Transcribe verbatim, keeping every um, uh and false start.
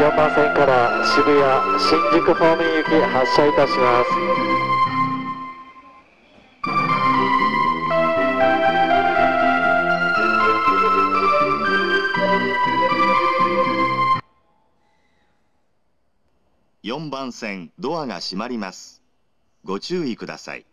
よんばん線から渋谷、新宿方面行き発車いたします。 よんばん線ドアが閉まります。ご注意ください。